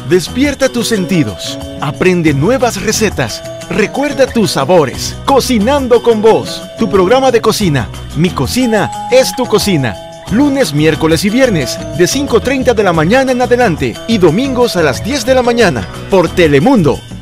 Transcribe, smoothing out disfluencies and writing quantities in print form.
Despierta tus sentidos, aprende nuevas recetas, recuerda tus sabores. Cocinando con Vos, tu programa de cocina. Mi cocina es tu cocina. Lunes, miércoles y viernes, de 5:30 de la mañana en adelante y domingos a las 10 de la mañana, por Telemundo.